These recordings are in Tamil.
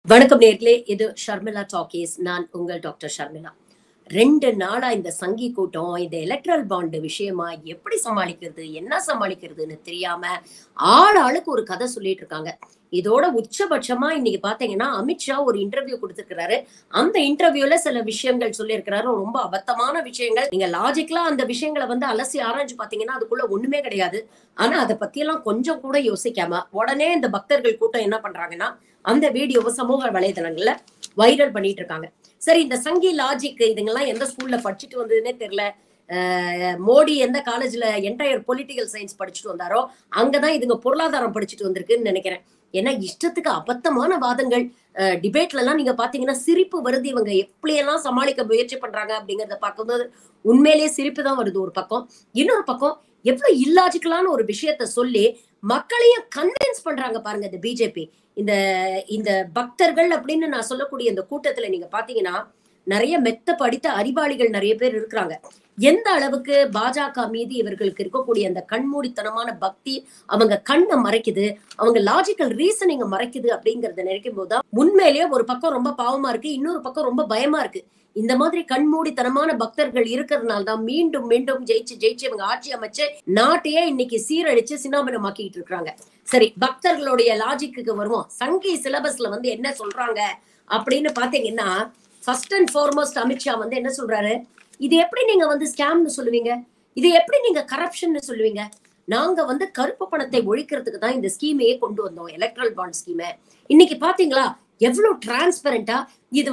வணக்கம் நேர்களே, இது ஷர்மிளா டாக்கீஸ். நான் உங்கள் டாக்டர் ஷர்மிளா. 2 நாளா இந்த சங்கி கூட்டம், இந்த எலக்ட்ரல் பாண்ட் விஷயமா எப்படி சமாளிக்கிறது, என்ன சமாளிக்கிறதுன்னு தெரியாம ஆளுக்கு ஒரு கதை சொல்லிட்டு இருக்காங்க. இதோட உச்சபட்சமா இன்னைக்கு பாத்தீங்கன்னா, அமித்ஷா ஒரு இன்டர்வியூ கொடுத்திருக்கிறாரு. அந்த இன்டர்வியூல சில விஷயங்கள் சொல்லியிருக்கிறாரு. ரொம்ப அபத்தமான விஷயங்கள். நீங்க லாஜிக்கலா அந்த விஷயங்கள அலசி ஆராய்ஞ்சு பாத்தீங்கன்னா, அதுக்குள்ள ஒண்ணுமே கிடையாது. ஆனா அத பத்தியெல்லாம் கொஞ்சம் கூட யோசிக்காம, உடனே இந்த பக்தர்கள் கூட்டம் என்ன பண்றாங்கன்னா, அந்த வீடியோவ சமூக வலைதளங்கள்ல வைரல் பண்ணிட்டு இருக்காங்க. சரி, இந்த சங்கி லாஜிக் இதுங்கெல்லாம் எந்த ஸ்கூல்ல படிச்சுட்டு வந்ததுன்னே தெரியல. மோடி எந்த காலேஜ்ல என்டையர் பொலிட்டிக்கல் சயின்ஸ் படிச்சுட்டு வந்தாரோ, அங்கதான் இதுங்க பொருளாதாரம் படிச்சுட்டு வந்திருக்குன்னு நினைக்கிறேன். ஏன்னா இஷ்டத்துக்கு அபத்தமான வாதங்கள். டிபேட்ல எல்லாம் நீங்க பாத்தீங்கன்னா சிரிப்பு வருது. இவங்க எப்படியெல்லாம் சமாளிக்க முயற்சி பண்றாங்க அப்படிங்கறத பார்க்கும்போது உண்மையிலேயே சிரிப்பு தான் வருது ஒரு பக்கம். இன்னொரு பக்கம் எவ்வளவு இல்லாஜிக்கலான ஒரு விஷயத்த சொல்லி மக்களையும் கன்வின்ஸ் பண்றாங்க பாருங்க இந்த பிஜேபி. இந்த இந்த பக்தர்கள் அப்படின்னு நான் சொல்லக்கூடிய இந்த கூட்டத்துல நீங்க பாத்தீங்கன்னா நிறைய மெத்த படித்த அறிவாளிகள் நிறைய பேர் இருக்கிறாங்க. எந்த அளவுக்கு பாஜக மீது இவர்களுக்கு இருக்கக்கூடிய அந்த கண்மூடித்தனமான பக்தி அவங்க கண்ணை மறைக்குது, அவங்க லாஜிக்கல் ரீசனிங்க மறைக்குது அப்படிங்கறத நினைக்கும் போதுதான் உண்மையிலேயே ஒரு பக்கம் ரொம்ப பாவமா இருக்கு, இன்னொரு பக்கம் ரொம்ப பயமா இருக்கு. இந்த மாதிரி கண்மூடித்தனமான பக்தர்கள் இருக்கிறதுனால தான் மீண்டும் மீண்டும் ஜெயிச்சு ஜெயிச்சு இவங்க ஆட்சி அமைச்சு நாட்டையே இன்னைக்கு சீரழிச்சு சின்னாபின்னமாக்கிட்டு இருக்காங்க. சரி, பக்தர்களுடைய லாஜிக்கு வருவோம். சங்கி சிலபஸ்ல என்ன சொல்றாங்க அப்படின்னு பாத்தீங்கன்னா, ஃபர்ஸ்ட் அண்ட் ஃபார்மோஸ்ட் அமித்ஷா என்ன சொல்றாரு, இது எப்படி நீங்க ஸ்கேம்னு சொல்லுவீங்க, இது எப்படி நீங்க கரப்ஷன் சொல்லுவீங்க, நாங்க கருப்பு பணத்தை ஒழிக்கிறதுக்கு தான் இந்த ஸ்கீமையே கொண்டு வந்தோம், எலக்ட்ரல் பாண்ட் ஸ்கீம். இன்னைக்கு பாத்தீங்களா எவ்வளவு டிரான்ஸ்பரண்டா இது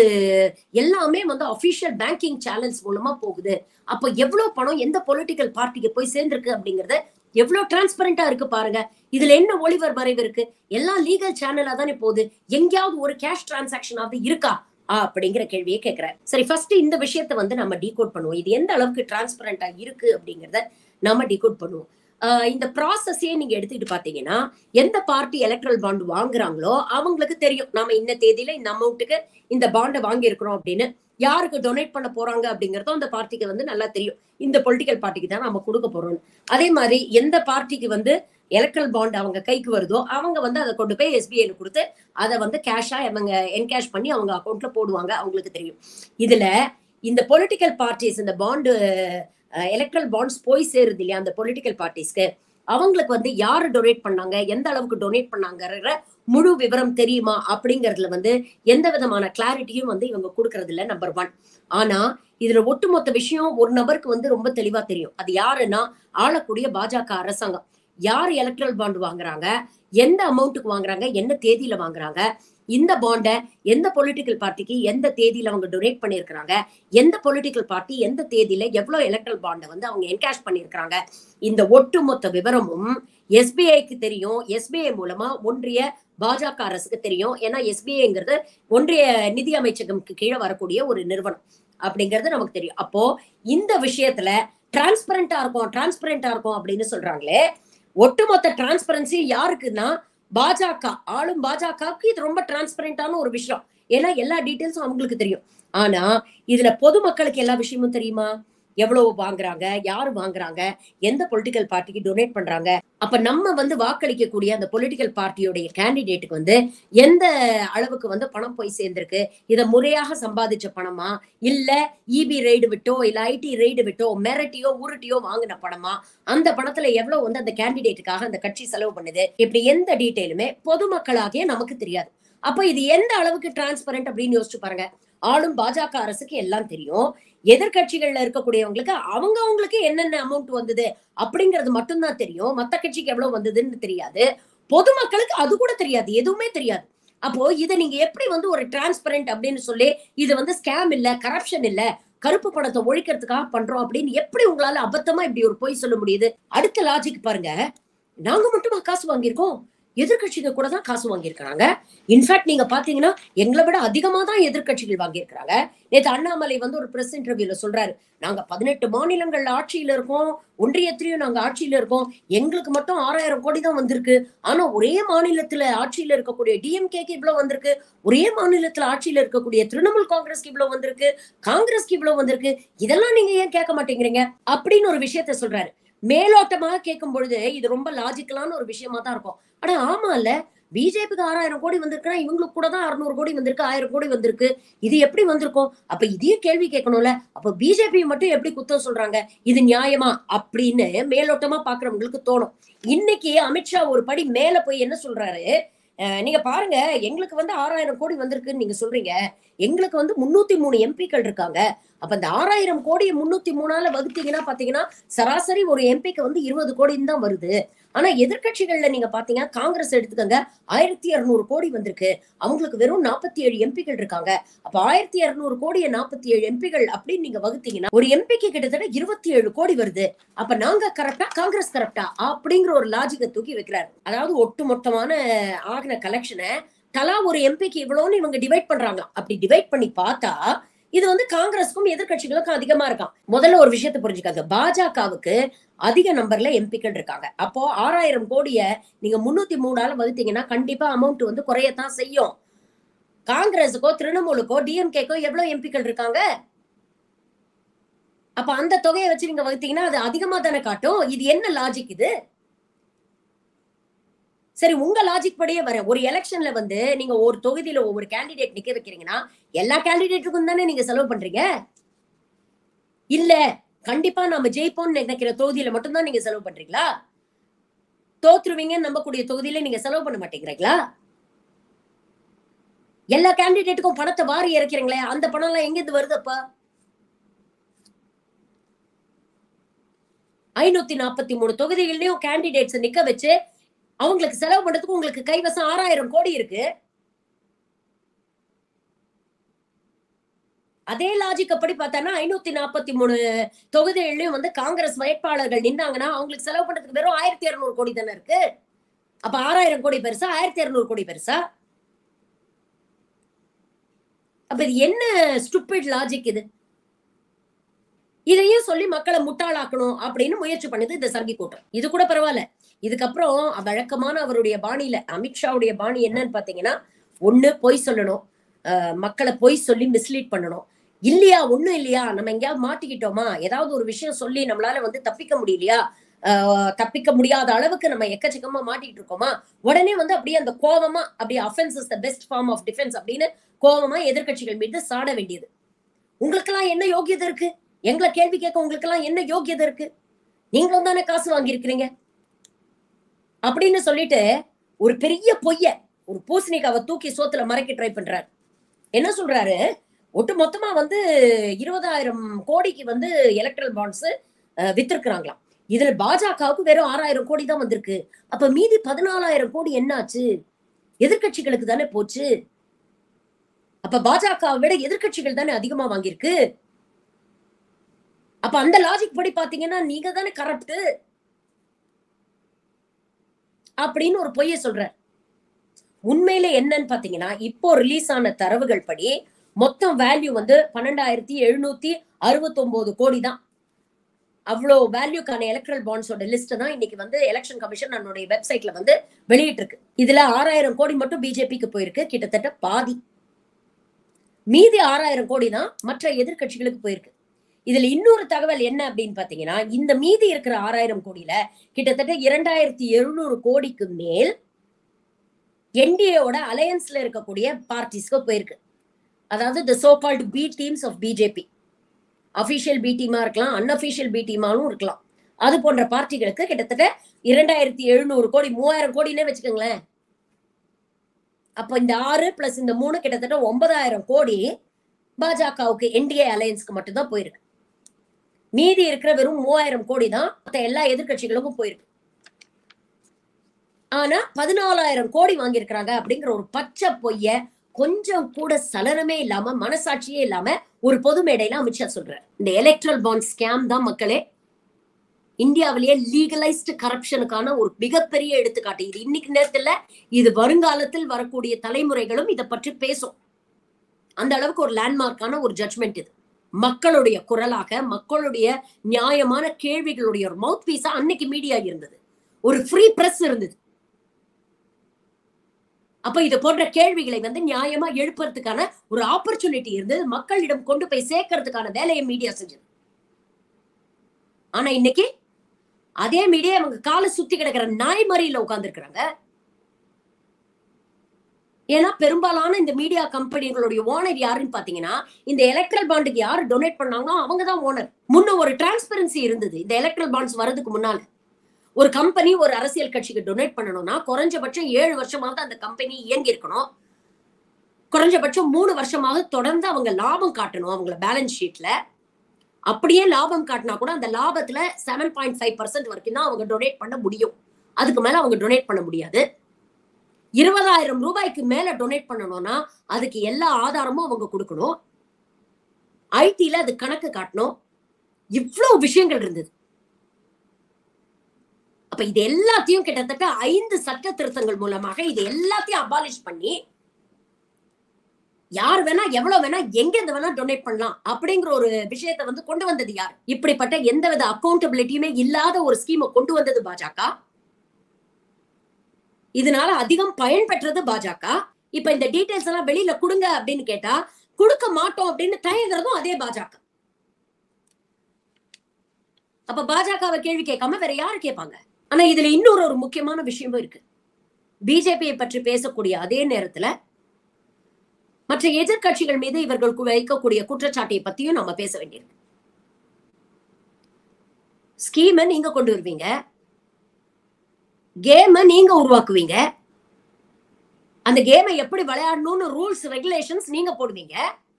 எல்லாமே அபிஷியல் பேங்கிங் சேனல்ஸ் மூலமா போகுது. அப்ப எவ்வளவு பணம் எந்த பொலிட்டிக்கல் பார்ட்டிக்கு போய் சேர்ந்திருக்கு அப்படிங்கறது எவ்வளவு டிரான்ஸ்பரண்டா இருக்கு பாருங்க. இதுல என்ன ஒளிவர் மறைவு இருக்கு? எல்லாம் லீகல் சேனலா தானே போகுது. எங்கேயாவது ஒரு கேஷ் டிரான்சாக்ஷன் ஆவது இருக்கா அப்படிங்கிற கேள்வியை கேட்கிறேன். சரி, ஃபர்ஸ்ட் இந்த விஷயத்தை நம்ம டீகோட் பண்ணுவோம். இது எந்த அளவுக்கு டிரான்ஸ்பரண்டா இருக்கு அப்படிங்கறத நாம டீகோட் பண்ணுவோம். இந்த ப்ராசஸே நீங்க எடுத்துக்கிட்டு பாத்தீங்கன்னா, எந்த பார்ட்டி எலக்ட்ரல் பாண்ட் வாங்குறாங்களோ அவங்களுக்கு தெரியும் நாம இந்த தேதியில இந்த அமௌண்ட்டுக்கு இந்த பாண்டை வாங்கி இருக்கிறோம் அப்படின்னு. யாருக்கு டொனேட் பண்ண போறாங்க அப்படிங்கறதும் அந்த பார்ட்டிக்கு நல்லா தெரியும். இந்த பொலிட்டிக்கல் பார்ட்டிக்கு தான் நம்ம கொடுக்க போறோம். அதே மாதிரி எந்த பார்ட்டிக்கு எலக்ட்ரல் பாண்ட் அவங்க கைக்கு வருதோ அவங்க அதை கொண்டு போய் எஸ்பிஐல கொடுத்து அதை கேஷா அவங்க என்கேஷ் பண்ணி அவங்க அக்கௌண்ட்ல போடுவாங்க. அவங்களுக்கு தெரியும். இதுல இந்த பொலிட்டிக்கல் பார்ட்டிஸ் இந்த பாண்டு எலக்ட்ரல் பாண்ட்ஸ் போய் சேருது இல்லையா அந்த பொலிட்டிக்கல் பார்ட்டிஸ்க்கு, அவங்களுக்கு யாரு டொனேட் பண்ணாங்க, எந்த அளவுக்கு டொனேட் பண்ணாங்கற முழு விவரம் தெரியுமா அப்படிங்கறதுல எந்த விதமான கிளாரிட்டியும் இவங்க கொடுக்கறது இல்ல, நம்பர் 1. ஆனா இதுல ஒட்டுமொத்த விஷயம் ஒரு நபருக்கு ரொம்ப தெளிவா தெரியும். அது யாருன்னா ஆளக்கூடிய பாஜக அரசாங்கம். யார் எலக்ட்ரல் பாண்ட் வாங்குறாங்க, எந்த அமௌண்ட்டுக்கு வாங்குறாங்க, என்ன தேதியில வாங்குறாங்க, இந்த பாண்ட எந்த பொலிட்டிக்கல் பார்ட்டிக்கு எந்த தேதியில அவங்க டொனேட் பண்ணிருக்காங்க, எந்த பொலிட்டிக்கல் பார்ட்டி எந்த தேதியில எவ்வளவு எலக்ட்ரல் பாண்ட அவங்க என்கேஷ் பண்ணிருக்காங்க, இந்த ஒட்டுமொத்த விவரமும் எஸ்பிஐக்கு தெரியும். எஸ்பிஐ மூலமா ஒன்றிய பாஜக அரசுக்கு தெரியும். ஏன்னா எஸ்பிஐங்கிறது ஒன்றிய நிதி அமைச்சகம்க்கு கீழே வரக்கூடிய ஒரு நிறுவனம் அப்படிங்கிறது நமக்கு தெரியும். அப்போ இந்த விஷயத்துல டிரான்ஸ்பரண்டா இருக்கும் அப்படின்னு சொல்றாங்களே, ஒட்டுமொத்த டிரான்ஸ்பரன்சி யாருக்குன்னா பாஜக, ஆளும் பாஜகவுக்கு இது ரொம்ப டிரான்ஸ்பரண்டான ஒரு விஷயம். ஏன்னா எல்லா டீடைல்ஸும் அவங்களுக்கு தெரியும். ஆனா இதுல பொதுமக்களுக்கு எல்லா விஷயமும் தெரியுமா? எவ்வளவு வாங்குறாங்க, யாரு வாங்குறாங்க, எந்த பொலிட்டிக்கல் பார்ட்டிக்கு டொனேட் பண்றாங்க, அப்ப நம்ம வாக்களிக்கக்கூடிய அந்த பொலிட்டிக்கல் பார்ட்டியோட கேண்டிடேட்டுக்கு எந்த அளவுக்கு பணம் போய் சேர்ந்திருக்கு, இத முறையாக சம்பாதிச்ச பணமா, இல்ல இபி ரெய்டு விட்டோ இல்ல ஐடி ரெய்டு விட்டோ மிரட்டியோ உருட்டியோ வாங்கின பணமா, அந்த பணத்துல எவ்வளவு அந்த கேண்டிடேட்டுக்காக அந்த கட்சி செலவு பண்ணுது, இப்படி எந்த டீடைலுமே பொதுமக்களாகிய நமக்கு தெரியாது. அப்ப இது எந்த அளவுக்கு டிரான்ஸ்பரண்ட் அப்படின்னு யோசிச்சு பாருங்க. ஆளும் பாஜக அரசுக்கு எல்லாம் தெரியும். எதிர்கட்சிகள்ல இருக்கக்கூடியவங்களுக்கு அவங்களுக்கு என்னென்ன அமௌண்ட் வந்தது அப்படிங்கிறது மட்டும்தான் தெரியும். மத்த கட்சிக்கு எவ்வளவு வந்ததுன்னு தெரியாது. பொதுமக்களுக்கு அது கூட தெரியாது, எதுவுமே தெரியாது. அப்போ இதை நீங்க எப்படி ஒரு டிரான்ஸ்பரண்ட் அப்படின்னு சொல்லி இது ஸ்கேம் இல்ல, கரப்ஷன் இல்ல, கருப்பு பணத்தை ஒழிக்கிறதுக்காக பண்றோம் அப்படின்னு எப்படி உங்களால அபத்தமா இப்படி ஒரு பொய் சொல்ல முடியுது? அடுத்த லாஜிக் பாருங்க. நாங்க மட்டுமா காசு வாங்கியிருக்கோம், எதிர்கட்சிகள் கூட தான் காசு வாங்கியிருக்கிறாங்க. இன்ஃபேக்ட் நீங்க பாத்தீங்கன்னா எங்களை விட அதிகமா தான் எதிர்கட்சிகள் வாங்கியிருக்கிறாங்க. நேத்து அண்ணாமலை ஒரு பிரஸ் இன்டர்வியூல சொல்றாரு, நாங்க 18 மாநிலங்கள்ல ஆட்சியில இருக்கோம், ஒன்றியத்திலயும் நாங்க ஆட்சியில இருக்கோம், எங்களுக்கு மட்டும் 6000 கோடி தான் வந்திருக்கு. ஆனா ஒரே மாநிலத்துல ஆட்சியில இருக்கக்கூடிய டிஎம்கேக்கு இவ்வளவு வந்திருக்கு, ஒரே மாநிலத்துல ஆட்சியில இருக்கக்கூடிய திரிணாமுல் காங்கிரஸ்க்கு இவ்வளவு வந்திருக்கு, காங்கிரஸ்க்கு இவ்வளவு வந்திருக்கு, இதெல்லாம் நீங்க ஏன் கேட்க மாட்டேங்கிறீங்க அப்படின்னு ஒரு விஷயத்த சொல்றாரு. மேலோட்டமாக கேட்கும் பொழுது இது ரொம்ப லாஜிக்கலான ஒரு விஷயமா தான் இருக்கும். ஆனா ஆமா இல்ல, பிஜேபிக்கு 6000 கோடி வந்திருக்குன்னா இவங்களுக்கு கூட தான் 600 கோடி வந்திருக்கு, 1000 கோடி வந்திருக்கு. இது எப்படி வந்திருக்கும்? அப்ப இதையும் கேள்வி கேட்கணும்ல. அப்ப பிஜேபி மட்டும் எப்படி குத்தம் சொல்றாங்க? இது நியாயமா? அப்படின்னு மேலோட்டமா பாக்குறவங்களுக்கு தோணும். இன்னைக்கு அமித்ஷா ஒரு படி மேல போய் என்ன சொல்றாரு? நீங்க பாருங்க, எங்களுக்கு வந்து 6000 கோடி வந்திருக்குன்னு நீங்க சொல்றீங்க. எங்களுக்கு வந்து 303 எம்பிக்கள் இருக்காங்க. அப்ப இந்த 6000 கோடிய 303ஆல வகுத்தீங்கன்னா பாத்தீங்கன்னா, சராசரி ஒரு எம்பிக்கு வந்து 20 கோடின்னு தான் வருது. ஆனா எதிர்க்கட்சிகள்ல நீங்க பாத்தீங்கன்னா, காங்கிரஸ் எடுத்துக்கங்க 1200 கோடி வந்திருக்கு. அவங்களுக்கு வெறும் 47 எம்பிக்கள் இருக்காங்க. அப்ப 1200 கோடிய 47 எம்பிக்கள் அப்படின்னு நீங்க வகுத்தீங்கன்னா, ஒரு எம்பிக்கு கிட்டத்தட்ட 27 கோடி வருது. அப்ப நாங்க கரெக்ட்டா, காங்கிரஸ் கரெக்ட்டா? அப்படிங்கிற ஒரு லாஜிக்க தூக்கி வைக்கிறாரு. அதாவது ஒட்டுமொத்தமான ஆகின கலெக்ஷன தலா ஒரு எம்பிக்கு இவ்வளோன்னு இவங்க டிவைட் பண்றாங்களாம். அப்படி டிவைட் பண்ணி பார்த்தா, இது வந்து காங்கிரஸுக்கும் எதிர்க்கட்சிகளுக்கும் அதிகமா இருக்காம். முதல்ல ஒரு விஷயத்த புரிஞ்சுக்கங்க. பாஜகவுக்கு அதிக நம்பர்ல எம்பிக்கள் இருக்காங்க. அப்போ 6000 கோடிய நீங்க 303ஆல வகுத்தீங்கன்னா, கண்டிப்பா அமௌண்ட் வந்து குறையத்தான் செய்யும். காங்கிரஸுக்கோ, திரிணாமுலுக்கோ, டிஎம்கேக்கோ எவ்வளவு எம்பிக்கள் இருக்காங்க? அப்ப அந்த தொகையை வச்சு நீங்க வகுத்தீங்கன்னா, அது அதிகமா தானே காட்டும். இது என்ன லாஜிக் இது? சரி, உங்க லாஜிக் படியே வரேன். ஒரு எலக்ஷன்ல வந்து நீங்க ஒரு தொகுதியில ஒவ்வொரு கேண்டிடேட் நிக்க வைக்கிறீங்கன்னா, எல்லா கேண்டிடேட்டுக்கும் தானே நீங்க செலவு பண்றீங்க? இல்ல, கண்டிப்பா நாம ஜெயிப்போம்னு நினைக்கிற தொகுதியில மட்டும் தான் நீங்க செலவு பண்றீங்களா? தோத்துருவீங்கன்னு நம்பக்கூடிய தொகுதியில நீங்க செலவு பண்ண மாட்டேங்கிறீங்களா? எல்லா கேண்டிடேட்டுக்கும் பணத்தை வாரி இறக்கிறீங்களே, அந்த பணம் எல்லாம் எங்க இருந்து வருது அப்ப? 543 தொகுதிகள்லயும் கேண்டிடேட்ஸ் நிக்க வச்சு அவங்களுக்கு செலவு பண்றதுக்கு உங்களுக்கு கைவசம் 6000 கோடி இருக்கு. அதே லாஜிக் அப்படி பார்த்தான்னா 543 தொகுதிகளிலும் வந்து காங்கிரஸ் வேட்பாளர்கள் நின்னாங்கன்னா அவங்களுக்கு செலவு பண்றதுக்கு வெறும் 1200 கோடி தானே இருக்கு. அப்ப 6000 கோடி பெருசா, 1200 கோடி பெருசா? அப்ப இது என்ன ஸ்டூபிட் லாஜிக் இது? இதையும் சொல்லி மக்களை முட்டாளாக்கணும் அப்படின்னு முயற்சி பண்ணுது இந்த சங்கி கூட்டம். இது கூட பரவாயில்ல. இதுக்கப்புறம் வழக்கமான அவருடைய பாணியில அமித்ஷாவுடைய பாணி என்னன்னு பாத்தீங்கன்னா, ஒண்ணு பொய் சொல்லணும். மக்களை பொய் சொல்லி மிஸ்லீட் பண்ணணும். இல்லையா, ஒண்ணும் இல்லையா, நம்ம எங்கேயாவது மாட்டிக்கிட்டோமா, ஏதாவது ஒரு விஷயம் சொல்லி நம்மளால வந்து தப்பிக்க முடியலையா, தப்பிக்க முடியாத அளவுக்கு நம்ம எக்கச்சக்கமா மாட்டிட்டு இருக்கோமா, உடனே வந்து அப்படியே அந்த கோவமா அப்படியே offence is the best form of defence அப்படின்னு கோவமா எதிர்க்கட்சிகள் மீது சாட வேண்டியது. உங்களுக்கெல்லாம் என்ன யோகியதை இருக்கு? எங்களை கேள்வி கேட்க உங்களுக்கெல்லாம் என்ன யோகியதை இருக்கு? நீங்களும் தானே காசு வாங்கியிருக்கிறீங்க அப்படின்னு சொல்லிட்டு ஒரு பெரிய பொய்ய, ஒரு பூசணிக்காவை தூக்கி சோத்துல மறைக்க ட்ரை பண்றாரு. என்ன சொல்றாரு? ஒட்டு மொத்தமா வந்து 20,000 கோடிக்கு வந்து எலக்ட்ரல் பாண்ட்ஸ் வித்திருக்கிறாங்களாம். இதுல பாஜகவுக்கு வெறும் 6000 கோடி தான் வந்திருக்கு. அப்ப மீதி 14,000 கோடி என்ன ஆச்சு? எதிர்க்கட்சிகளுக்கு தானே போச்சு. அப்ப பாஜகவை விட எதிர்க்கட்சிகள் தானே அதிகமா வாங்கியிருக்கு. அப்ப அந்த லாஜிக் படி பாத்தீங்கன்னா நீங்க தானே கரப்ட் அப்படின்னு ஒரு பொய்ய சொல்றார். உண்மையில என்னன்னு பாத்தீங்கன்னா, இப்போ ரிலீஸ் ஆன தரவுகள் படி மொத்தம் வேல்யூ வந்து 12,769 கோடி தான். அவ்வளோ வேல்யூக்கான எலக்ட்ரல் பாண்ட்ஸோட லிஸ்ட் தான் இன்னைக்கு வந்து எலெக்ஷன் கமிஷன் நம்மளுடைய வெப்சைட்ல வந்து வெளியிட்டு இருக்கு. இதுல 6000 கோடி மட்டும் பிஜேபிக்கு போயிருக்கு, கிட்டத்தட்ட பாதி. மீதி 6000 கோடி தான் மற்ற எதிர்க்கட்சிகளுக்கு போயிருக்கு. இதுல இன்னொரு தகவல் என்ன அப்படின்னு பாத்தீங்கன்னா, இந்த மீதி இருக்கிற 6000 கோடியில கிட்டத்தட்ட 2700 கோடிக்கு மேல் என்டிஏவோட அலையன்ஸ்ல இருக்கக்கூடிய பார்ட்டிஸ்க்கு போயிருக்கு. அதாவது the so called B teams of BJP. Official B டீமா இருக்கலாம், அன்அபிஷியல் பி டீமாவும் இருக்கலாம். அது போன்ற பார்ட்டிகளுக்கு கிட்டத்தட்ட 2700 கோடி, 3000 கோடினே வச்சுக்கோங்களேன். அப்ப இந்த 6 பிளஸ் இந்த 3 கிட்டத்தட்ட 9000 கோடி பாஜகவுக்கு என்டிஏ அலையன்ஸ்க்கு மட்டும் தான் போயிருக்கு. மீதி இருக்கிற வெறும் 3000 கோடி தான் மத்த எல்லா எதிர்க்கட்சிகளுக்கும் போயிருக்கு. ஆனா 14,000 கோடி வாங்கியிருக்கிறாங்க அப்படிங்கிற ஒரு பச்சை பொய்ய கொஞ்சம் கூட சலனமே இல்லாம, மனசாட்சியே இல்லாம ஒரு பொது மேடையில அமித்ஷா சொல்றாரு. இந்த எலக்ட்ரல் பாண்ட் ஸ்கேம் தான் மக்களே இந்தியாவிலேயே லீகலைஸ்டு கரப்ஷனுக்கான ஒரு மிகப்பெரிய எடுத்துக்காட்டு. இது இன்னைக்கு நேரத்துல, இது வருங்காலத்தில் வரக்கூடிய தலைமுறைகளும் இதை பற்றி பேசும். அந்த அளவுக்கு ஒரு லேண்ட்மார்க்கான ஒரு ஜட்ஜ்மெண்ட் இது. மக்களுடைய குரலாக, மக்களுடைய நியாயமான கேள்விகளுடைய ஒரு மவுத் பீஸா அன்னைக்கு மீடியா இருந்தது. ஒரு ஃப்ரீ பிரஸ் இருந்தது. அப்ப இது போன்ற கேள்விகளை வந்து நியாயமா எழுப்புறதுக்கான ஒரு ஆப்பர்ச்சுனிட்டி இருந்தது. மக்களிடம் கொண்டு போய் சேர்க்கறதுக்கான வேலையை மீடியா செஞ்சது. ஆனா இன்னைக்கு அதே மீடியா அவங்க காலை சுத்தி கிடக்கிற நாய் மறியல உட்கார்ந்து இருக்கிறாங்க. ஏன்னா பெரும்பாலான இந்த மீடியா கம்பெனிகளுடைய ஓனர் யாருன்னு பாத்தீங்கன்னா, இந்த எலக்ட்ரல் பாண்டுக்கு யாரு டொனேட் பண்ணாங்களோ அவங்க தான் ஓனர். முன்ன ஒரு டிரான்ஸ்பரன்சி இருந்தது இந்த எலக்ட்ரல் பாண்ட்ஸ் வரதுக்கு முன்னால. ஒரு கம்பெனி ஒரு அரசியல் கட்சிக்கு டொனேட் பண்ணணும்னா குறைஞ்சபட்சம் 7 வருஷமாவது அந்த கம்பெனி இயங்கி இருக்கணும். குறைஞ்சபட்சம் 3 வருஷமாக தொடர்ந்து அவங்க லாபம் காட்டணும் அவங்கள பேலன்ஸ் ஷீட்ல. அப்படியே லாபம் காட்டினா கூட அந்த லாபத்துல 7.5% வரைக்கும் தான் அவங்க டொனேட் பண்ண முடியும். அதுக்கு மேல அவங்க டொனேட் பண்ண முடியாது. 20,000 ரூபாய்க்கு மேல டொனேட் பண்ணணும்னா அதுக்கு எல்லா ஆதாரமும் அவங்க கொடுக்கணும். ஐடில அது கணக்கு காட்டணும். இவ்வளவு விஷயங்கள் இருந்தது. அப்ப இது எல்லாத்தையும் கிட்டத்தட்ட 5 சட்ட திருத்தங்கள் மூலமாக இது எல்லாத்தையும் அபாலிஷ் பண்ணி யார் வேணா எவ்வளவு வேணா எங்க இருந்து வேணா டொனேட் பண்ணலாம் அப்படிங்கிற ஒரு விஷயத்தை வந்து கொண்டு வந்தது யார்? இப்படிப்பட்ட எந்தவித அக்கௌண்டபிலிட்டியுமே இல்லாத ஒரு ஸ்கீமை கொண்டு வந்தது பாஜக. இதனால அதிகம் பயன் பெற்றது பாஜக. இப்ப இந்த டீடைல்ஸ் எல்லாம் வெளியில கொடுங்க அப்படின்னு கேட்டா கொடுக்க மாட்டோம் அப்படின்னு தயங்குறதும் அதே பாஜக. அப்ப பாஜகவை கேள்வி கேட்காம வேற யாரு கேட்பாங்க? ஆனா இதுல இன்னொரு ஒரு முக்கியமான விஷயமும் இருக்கு. பிஜேபியை பற்றி பேசக்கூடிய அதே நேரத்துல மற்ற எதிர்கட்சிகள் மீது இவர்கள் வைக்கக்கூடிய குற்றச்சாட்டை பத்தியும் நம்ம பேச வேண்டியிருக்கு. ஸ்கீமை நீங்க கொண்டு வருவீங்க, கேமை நீங்க உருவாக்குவீங்க, அந்த கேமை எப்படி விளையாடணும்னு ரூல்ஸ் ரெகுலேஷன்ஸ் நீங்க போடுவீங்க.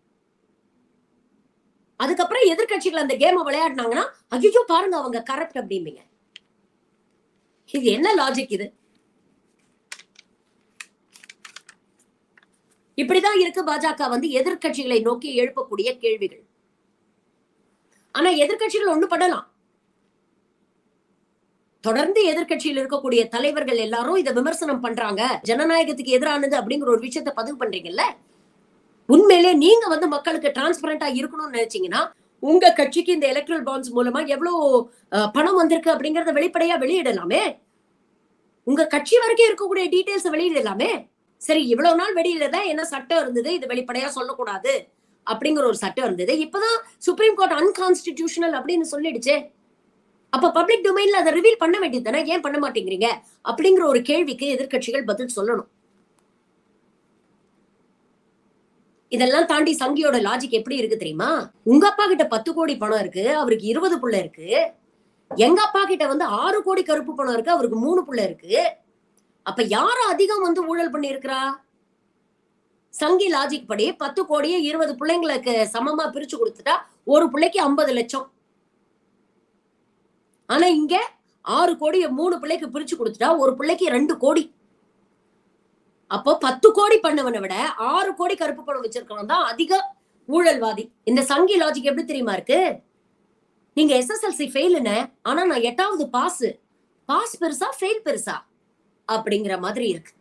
அதுக்கப்புறம் எதிர்கட்சிகள் அந்த கேமை விளையாடினாங்கன்னா ஐயோ பாருங்க அவங்க கரப்ட் அப்படிம்பீங்க. இது என்ன லாஜிக்? இது இப்படிதான் இருக்கு பாஜக வந்து எதிர்கட்சிகளை நோக்கி எழுப்பக்கூடிய கேள்விகள். ஆனா எதிர்கட்சிகள் ஒண்ணு பண்ணலாம். தொடர்ந்து எதிர்கட்சியில் இருக்கக்கூடிய தலைவர்கள் எல்லாரும் இதை விமர்சனம் பண்றாங்க, ஜனநாயகத்துக்கு எதிரானது அப்படிங்கிற ஒரு விஷயத்தை பதிவு பண்றீங்கல்ல. உண்மையிலே நீங்க வந்து மக்களுக்கு டிரான்ஸ்பரண்டா இருக்கணும்னு நினைச்சீங்கன்னா உங்க கட்சிக்கு இந்த எலக்ட்ரல் பாண்ட்ஸ் மூலமா எவ்வளவு பணம் வந்திருக்கு அப்படிங்கறத வெளிப்படையா வெளியிடலாமே. உங்க கட்சி வரைக்கும் இருக்கக்கூடிய டீடைல்ஸ் வெளியிடலாமே. சரி, இவ்வளவு நாள் வெளியிலதான் என்ன சட்டம் இருந்தது, இது வெளிப்படையா சொல்லக்கூடாது அப்படிங்கிற ஒரு சட்டம் இருந்தது. இப்பதான் சுப்ரீம் கோர்ட் அன்கான்ஸ்டிடியூஷனல் அப்படின்னு சொல்லிடுச்சு. அப்ப பப்ளிக் டொமைன்ல அதை ரிவீல் பண்ண வேண்டியது தானே, ஏன் பண்ண மாட்டேங்கிறீங்க அப்படிங்கிற ஒரு கேள்விக்கு எதிர்கட்சிகள் பதில் சொல்லணும். இதெல்லாம் தாண்டி சங்கியோட லாஜிக் எப்படி இருக்கு தெரியுமா? உங்க அப்பா கிட்ட 10 கோடி பணம் இருக்கு, அவருக்கு 20 புள்ள இருக்கு. எங்க அப்பா கிட்ட வந்து 6 கோடி கருப்பு பணம் இருக்கு, அவருக்கு 3 புள்ள இருக்கு. அப்ப யாரு அதிகம் வந்து ஊழல் பண்ணி இருக்கிறா? சங்கி லாஜிக் படி 10 கோடியே 20 பிள்ளைங்களுக்கு சமமா பிரிச்சு கொடுத்துட்டா ஒரு பிள்ளைக்கு 50 லட்சம். ஆனா இங்க 6 கோடியை 3 பிள்ளைக்கு பிரிச்சு கொடுத்துட்டா ஒரு பிள்ளைக்கு 2 கோடி. அப்போ 10 கோடி பண்ணவனை விட 6 கோடி கருப்பு பணம் வச்சிருக்கவன் தான் அதிக ஊழல்வாதி. இந்த சங்கி லாஜிக் எப்படி தெரியுமா இருக்கு? நீங்க SSLC ஃபெயிலுன்னு, ஆனா நான் 8வது பாஸ் பெருசா ஃபெயில் பெருசா அப்படிங்கிற மாதிரி இருக்கு.